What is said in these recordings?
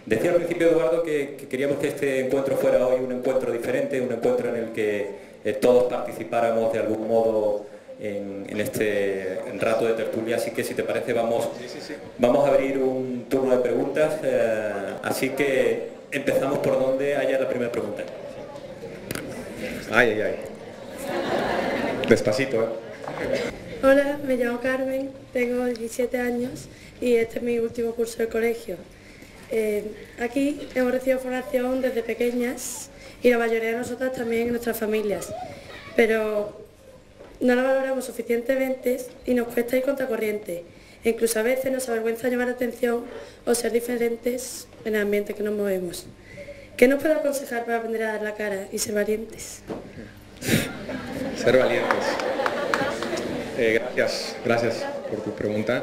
Decía al principio, Eduardo, que queríamos que este encuentro fuera hoy un encuentro diferente, un encuentro en el que todos participáramos de algún modo en este rato de tertulia, así que si te parece vamos a abrir un turno de preguntas, así que empezamos por donde haya la primera pregunta. Ay, ay, ay. Despacito, ¿eh? Hola, me llamo Carmen, tengo 17 años y este es mi último curso de colegio. Aquí hemos recibido formación desde pequeñas y la mayoría de nosotras también en nuestras familias, pero no la valoramos suficientemente y nos cuesta ir contracorriente. E incluso a veces nos avergüenza llamar la atención o ser diferentes en el ambiente que nos movemos. ¿Qué nos puede aconsejar para aprender a dar la cara y ser valientes? Ser valientes. Gracias por tu pregunta.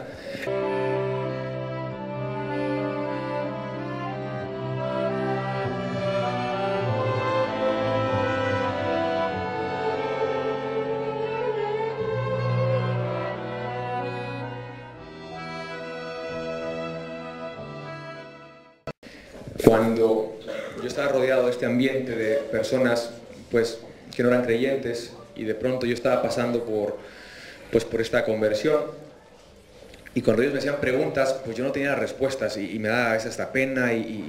Cuando yo estaba rodeado de este ambiente de personas pues, que no eran creyentes y de pronto yo estaba pasando por esta conversión y cuando ellos me hacían preguntas pues yo no tenía las respuestas y me daba a veces hasta pena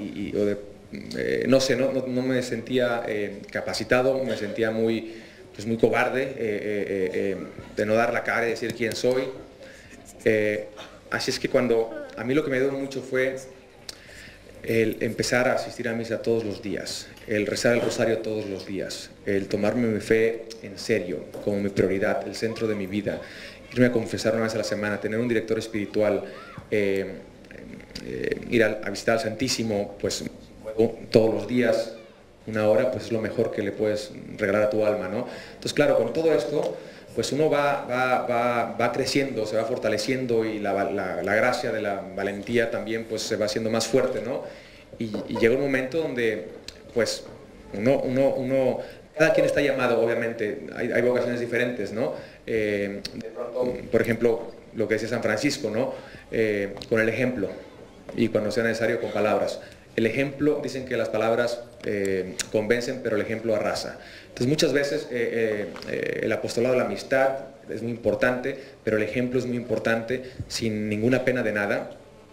no me sentía capacitado, me sentía muy cobarde de no dar la cara y decir quién soy. Así es que a mí lo que me dio mucho fue el empezar a asistir a misa todos los días, el rezar el rosario todos los días, el tomarme mi fe en serio, como mi prioridad, el centro de mi vida, irme a confesar una vez a la semana, tener un director espiritual, ir a visitar al Santísimo, pues todos los días, una hora, pues es lo mejor que le puedes regalar a tu alma, ¿no? Entonces, claro, con todo esto, pues uno va creciendo, se va fortaleciendo y la gracia de la valentía también pues se va haciendo más fuerte, ¿no? Y llega un momento donde pues cada quien está llamado, obviamente, hay vocaciones diferentes, ¿no? De pronto, por ejemplo, lo que decía San Francisco, ¿no? Con el ejemplo y cuando sea necesario con palabras. El ejemplo, dicen que las palabras convencen, pero el ejemplo arrasa. Entonces muchas veces el apostolado de la amistad es muy importante, pero el ejemplo es muy importante, sin ninguna pena de nada.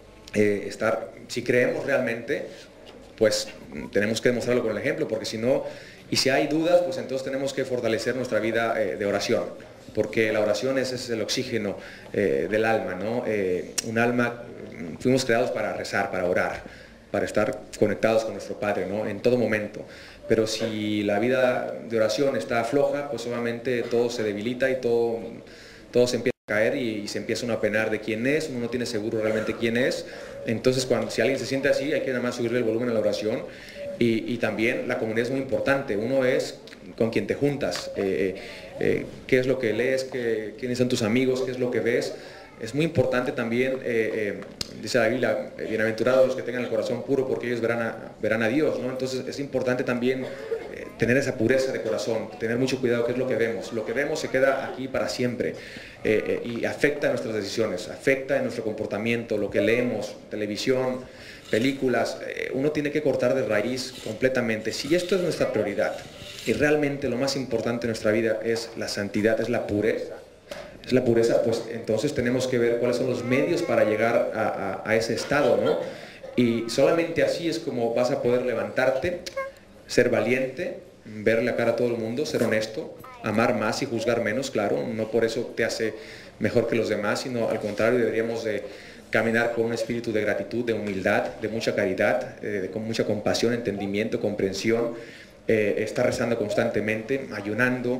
Si creemos realmente, pues tenemos que demostrarlo con el ejemplo, porque si no, y si hay dudas, pues entonces tenemos que fortalecer nuestra vida de oración, porque la oración es el oxígeno del alma, ¿no? Un alma, fuimos creados para rezar, para orar, para estar conectados con nuestro Padre, ¿no? En todo momento. Pero si la vida de oración está floja, pues obviamente todo se debilita y todo se empieza a caer y se empieza uno a penar de quién es, uno no tiene seguro realmente quién es. Entonces, si alguien se siente así, hay que nada más subirle el volumen a la oración. Y también la comunidad es muy importante. Uno es con quien te juntas, qué es lo que lees, quiénes son tus amigos, qué es lo que ves. Es muy importante también, dice la Biblia, bienaventurados los que tengan el corazón puro porque ellos verán a Dios, ¿no? Entonces es importante también tener esa pureza de corazón, tener mucho cuidado qué es lo que vemos. Lo que vemos se queda aquí para siempre y afecta nuestras decisiones, afecta en nuestro comportamiento, lo que leemos, televisión, películas. Uno tiene que cortar de raíz completamente. Si esto es nuestra prioridad y realmente lo más importante en nuestra vida es la santidad, es la pureza, pues entonces tenemos que ver cuáles son los medios para llegar a ese estado, ¿no? Y solamente así es como vas a poder levantarte, ser valiente, ver la cara a todo el mundo, ser honesto, amar más y juzgar menos, claro, no por eso te hace mejor que los demás, sino al contrario, deberíamos de caminar con un espíritu de gratitud, de humildad, de mucha caridad, con mucha compasión, entendimiento, comprensión. Estar rezando constantemente, ayunando.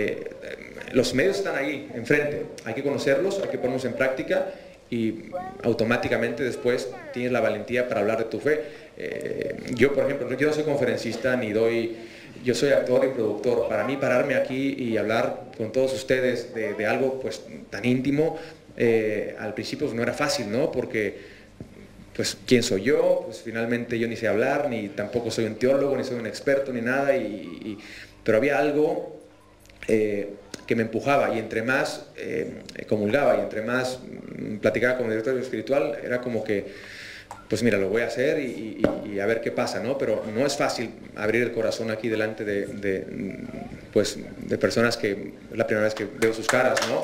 Los medios están ahí, enfrente. Hay que conocerlos, hay que ponerlos en práctica y automáticamente después tienes la valentía para hablar de tu fe. Yo, por ejemplo, yo no soy conferencista yo soy actor y productor. Para mí pararme aquí y hablar con todos ustedes de algo pues tan íntimo, al principio pues, no era fácil, ¿no? Porque pues ¿quién soy yo? Pues finalmente yo ni sé hablar, ni tampoco soy un teólogo, ni soy un experto, ni nada, pero había algo que me empujaba y entre más comulgaba y entre más platicaba con el director espiritual, era como que pues mira, lo voy a hacer y a ver qué pasa, ¿no? Pero no es fácil abrir el corazón aquí delante de personas que es la primera vez que veo sus caras, ¿no?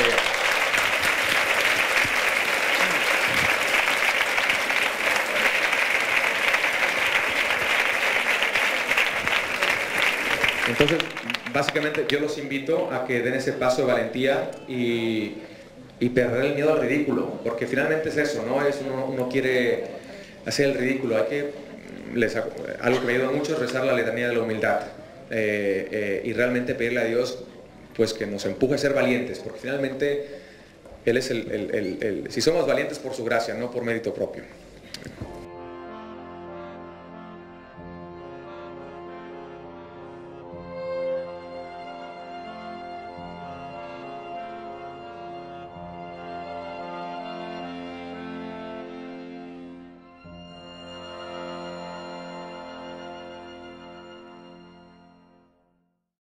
Entonces, básicamente yo los invito a que den ese paso de valentía y perder el miedo al ridículo, porque finalmente es eso, ¿no? Uno quiere hacer el ridículo. Algo que me ayuda mucho es rezar la letanía de la humildad y realmente pedirle a Dios pues que nos empuje a ser valientes, porque finalmente Él es si somos valientes por su gracia, no por mérito propio.